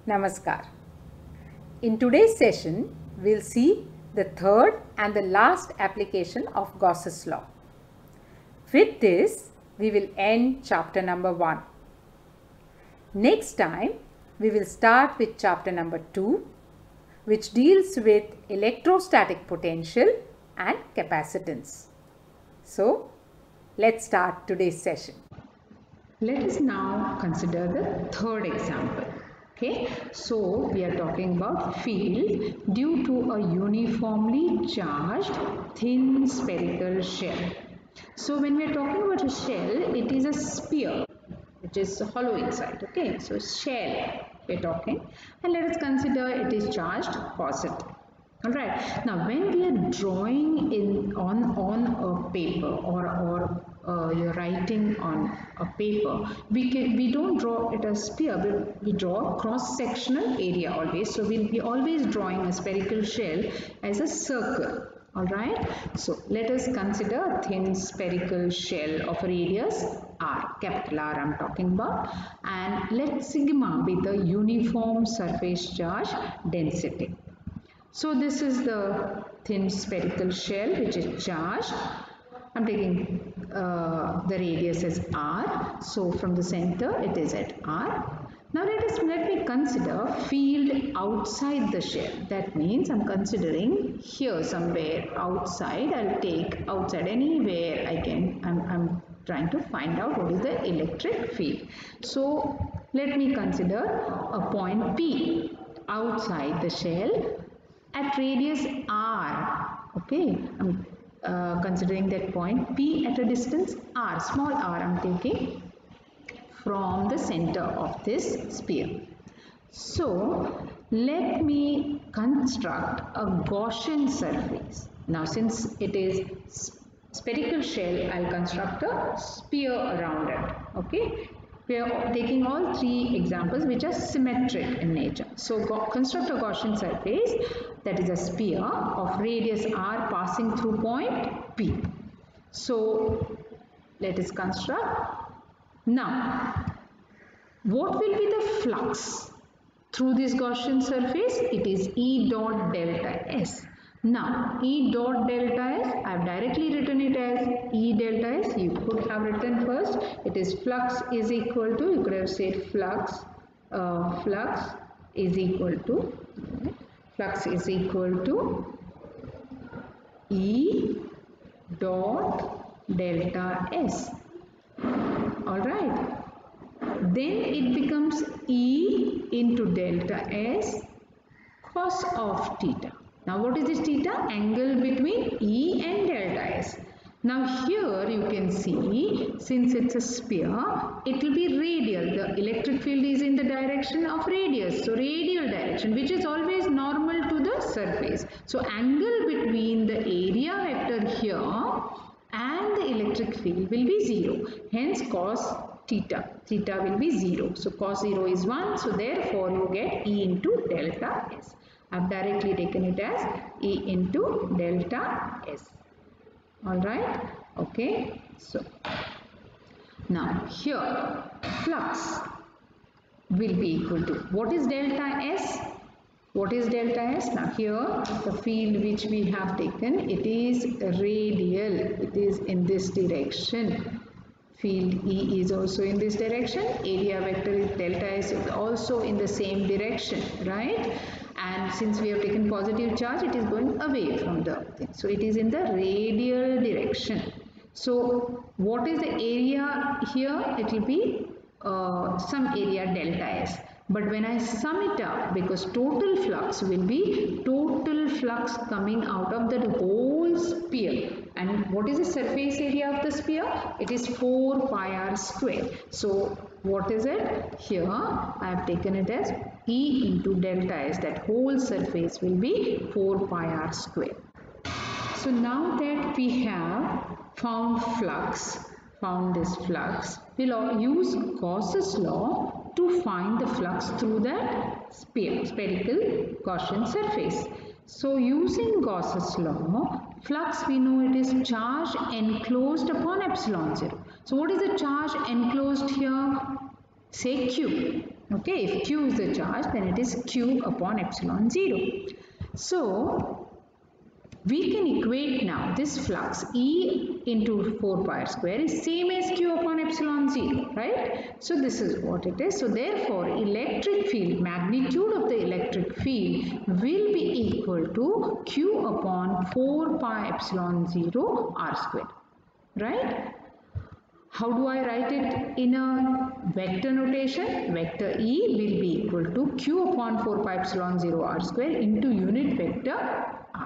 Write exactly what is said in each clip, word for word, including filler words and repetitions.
Namaskar. In today's session, we'll see the third and the last application of Gauss's law. With this, we will end chapter number one. Next time, we will start with chapter number two, which deals with electrostatic potential and capacitance. So, let's start today's session. Let us now consider the third example. Okay, so we are talking about field due to a uniformly charged thin spherical shell. So when we are talking about a shell, it is a sphere which is hollow inside. Okay, so shell we are talking, and let us consider it is charged positive. Alright, now when we are drawing in on on a paper or or uh, you're writing on a paper, we can we don't draw it as sphere, but we draw cross sectional area always. So we'll be always drawing a spherical shell as a circle. Alright, so let us consider a thin spherical shell of radius r, capital R I'm talking about, and let sigma be the uniform surface charge density. So this is the thin spherical shell which is charged. I'm taking uh, the radius as r. So from the center it is at r. Now let us let me consider field outside the shell. That means I'm considering here somewhere outside. I'll take outside anywhere I can. I'm, I'm trying to find out what is the electric field. So let me consider a point P outside the shell at radius r. Okay, I'm uh, considering that point P at a distance r, small r I'm taking from the center of this sphere. So let me construct a Gaussian surface. Now since it is spherical shell, I'll construct a sphere around it. Okay, we are taking all three examples which are symmetric in nature. So construct a Gaussian surface that is a sphere of radius r passing through point P. So let us construct. Now what will be the flux through this Gaussian surface? It is E dot delta S. Now E dot delta S, I have directly written it as E delta S. You could have written first, it is flux is equal to, you could have said flux, uh, flux is equal to, flux is equal to E dot delta S. Alright. Then it becomes E into delta S cos of theta. Now what is this theta? Angle between E and delta S. Now here you can see, since it's a sphere, it will be radial. The electric field is in the direction of radius. So radial direction, which is always normal to the surface. So angle between the area vector here and the electric field will be zero. Hence cos theta. Theta will be zero. So cos zero is one. So therefore you get E into delta S. I have directly taken it as E into delta S. Alright. Okay. So now here flux will be equal to, what is delta S? What is delta S? Now here the field which we have taken, it is radial. It is in this direction. Field E is also in this direction. Area vector is delta S is also in the same direction, right? And since we have taken positive charge, it is going away from the thing. So it is in the radial direction. So what is the area here? It will be uh, some area delta S. But when I sum it up, because total flux will be total flux coming out of the whole sphere. And what is the surface area of the sphere? It is four pi r square. So what is it? Here I have taken it as E into delta S. That whole surface will be four pi r square. So now that we have found flux, found this flux, we'll use Gauss's law to find the flux through that sphere, spherical Gaussian surface. So using Gauss's law, flux we know it is charge enclosed upon epsilon zero. So what is the charge enclosed here? Say Q. Okay, if Q is the charge, then it is Q upon epsilon zero. So we can equate now this flux E into four pi r square is same as Q upon epsilon zero, right? So this is what it is. So therefore electric field, magnitude of the electric field will be equal to Q upon four pi epsilon zero r square, right? How do I write it in a vector notation? Vector E will be equal to Q upon four pi epsilon zero r square into unit vector r.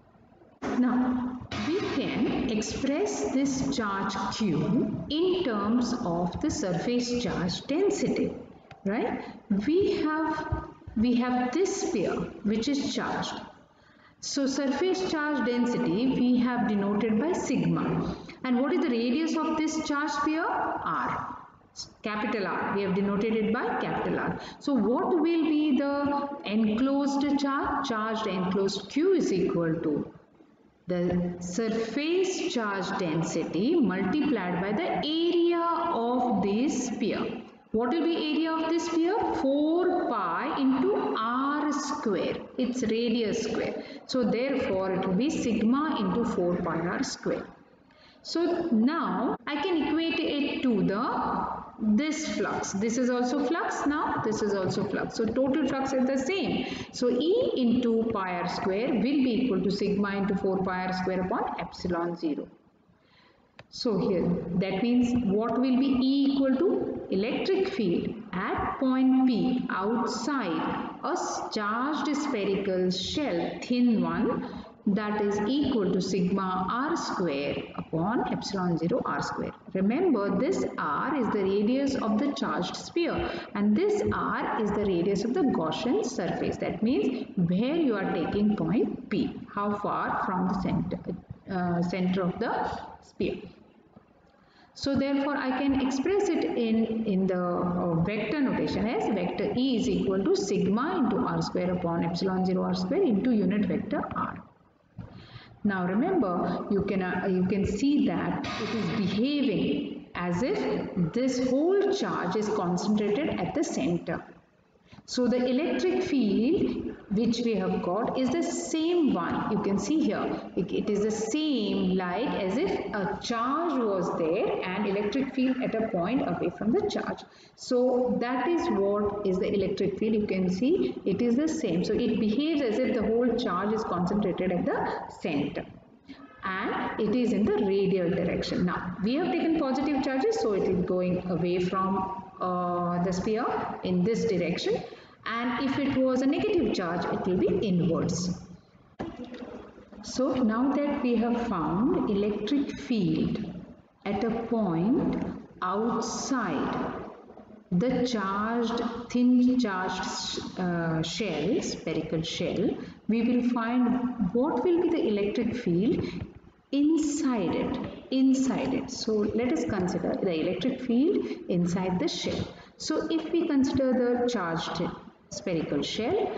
Now, we can express this charge Q in terms of the surface charge density, right? We have, we have this sphere which is charged. So, surface charge density we have denoted by sigma. And what is the radius of this charge sphere? R. Capital R. We have denoted it by capital R. So, what will be the enclosed charge? Charged enclosed Q is equal to the surface charge density multiplied by the area of this sphere. What will be area of this sphere? four pi into r square. Its radius square. So therefore it will be sigma into four pi r square. So now I can equate it to the this flux. This is also flux now. This is also flux. So total flux is the same. So E into pi r square will be equal to sigma into four pi r square upon epsilon zero. So here that means what will be E equal to? Electric field at point P outside a charged spherical shell, thin one, that is equal to sigma r square upon epsilon zero r square. Remember, this r is the radius of the charged sphere and this r is the radius of the Gaussian surface. That means where you are taking point P, how far from the center, uh, center of the sphere. So therefore I can express it in, in the uh, vector notation as vector E is equal to sigma into r square upon epsilon zero r square into unit vector r. Now remember, you can, uh, you can see that it is behaving as if this whole charge is concentrated at the center. So the electric field which we have got is the same one. You can see here, it is the same like as if a charge was there and electric field at a point away from the charge. So that is what is the electric field. You can see it is the same. So it behaves as if the whole charge is concentrated at the center and it is in the radial direction. Now we have taken positive charges, so it is going away from uh, the sphere in this direction, and if it was a negative charge it will be inwards. So now that we have found electric field at a point outside the charged, thin charged uh, shell, spherical shell, we will find what will be the electric field inside it, inside it. So let us consider the electric field inside the shell. So if we consider the charged spherical shell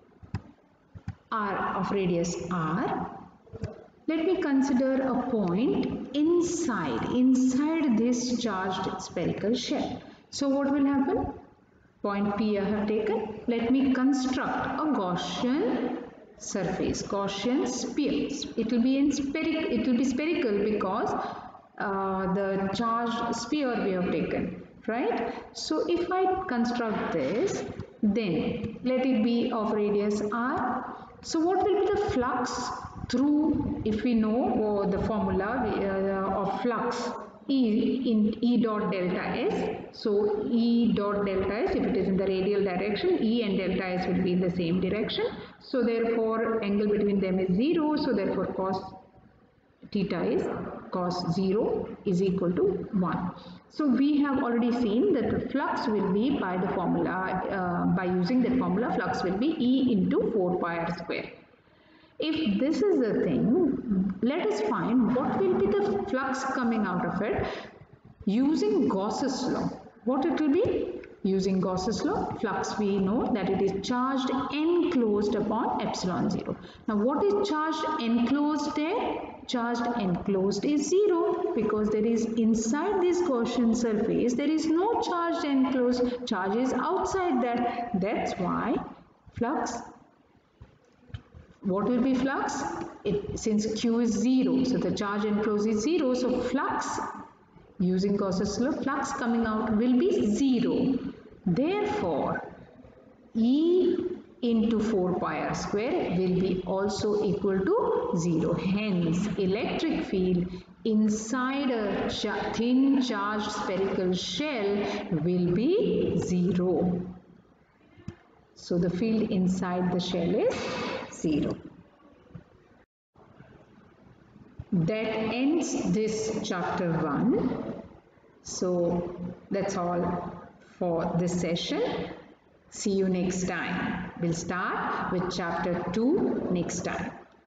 r of radius r, let me consider a point inside, inside this charged spherical shell. So what will happen? Point P I have taken. Let me construct a Gaussian surface, Gaussian sphere. It will be in spherical. It will be spherical because uh, the charged sphere we have taken, right? So if I construct this, then let it be of radius r. So what will be the flux through? If we know oh, the formula uh, of flux, E in E dot delta S. So E dot delta S, if it is in the radial direction, E and delta S will be in the same direction. So therefore angle between them is zero. So therefore cos theta is cos zero is equal to one. So we have already seen that the flux will be by the formula, uh, by using that formula, flux will be E into four pi r square. If this is the thing, let us find what will be flux coming out of it using Gauss's law. What it will be? Using Gauss's law, flux we know that it is charged enclosed upon epsilon zero. Now what is charged enclosed there? Charged enclosed is zero because there is inside this Gaussian surface there is no charged enclosed. Charge is outside that. That's why flux, what will be flux? It, since Q is zero, so the charge enclosed is zero, so flux, using Gauss's law, flux coming out will be zero. Therefore, E into four pi r square will be also equal to zero. Hence, electric field inside a cha- thin charged spherical shell will be zero. So, the field inside the shell is zero. That ends this chapter one. So, that's all for this session. See you next time. We'll start with chapter two next time.